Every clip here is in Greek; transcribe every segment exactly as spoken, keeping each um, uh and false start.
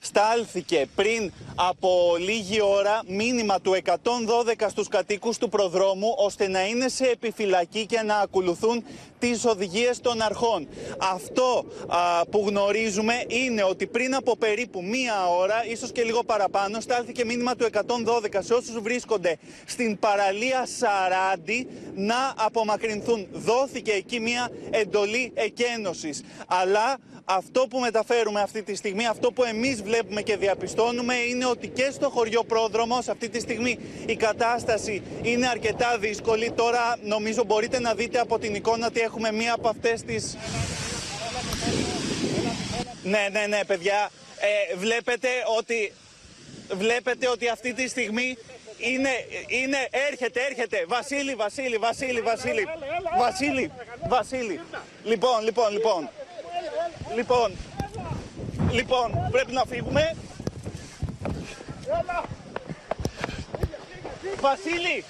Στάλθηκε πριν από λίγη ώρα μήνυμα του εκατόν δώδεκα στους κατοίκους του προδρόμου ώστε να είναι σε επιφυλακή και να ακολουθούν τις οδηγίες των αρχών. Αυτό α, που γνωρίζουμε είναι ότι πριν από περίπου μία ώρα, ίσως και λίγο παραπάνω, στάλθηκε μήνυμα του εκατόν δώδεκα σε όσους βρίσκονται στην παραλία Σαράντι να απομακρυνθούν. Δόθηκε εκεί μία εντολή εκένωσης. Αλλά αυτό που μεταφέρουμε αυτή τη στιγμή, αυτό που εμείς βλέπουμε και διαπιστώνουμε είναι ότι και στο χωριό Πρόδρομος αυτή τη στιγμή η κατάσταση είναι αρκετά δύσκολη. Τώρα νομίζω μπορείτε να δείτε από την εικόνα ότι έχουμε μία από αυτές τις... Ναι, ναι, ναι, παιδιά. Ε, βλέπετε ότι... Βλέπετε ότι αυτή τη στιγμή είναι, είναι, έρχεται, έρχεται. Βασίλη, Βασίλη, Βασίλη, Βασίλη. Βασίλη, Βασίλη. Λοιπόν, λοιπόν, λοιπόν. Λοιπόν, λοιπόν, πρέπει να φύγουμε. Βασίλη!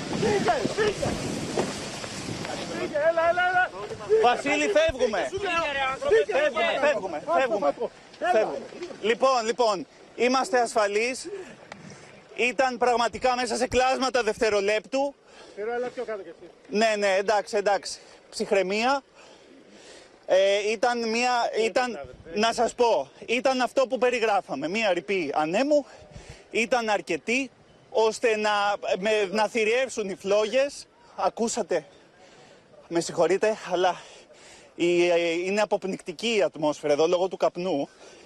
Βασίλη, φεύγουμε. Φεύγουμε, φεύγουμε, φεύγουμε. Φεύγουμε. Λοιπόν, λοιπόν, είμαστε ασφαλείς. Ήταν πραγματικά μέσα σε κλάσματα δευτερολέπτου. Ναι, ναι, εντάξει, εντάξει. Ψυχραιμία. Ε, ήταν μια, ήταν, να σας πω, ήταν αυτό που περιγράφαμε, μια ρηπή ανέμου, ήταν αρκετή ώστε να, με, να θηριεύσουν οι φλόγες. Ακούσατε, με συγχωρείτε, αλλά η, είναι αποπνικτική η ατμόσφαιρα εδώ λόγω του καπνού.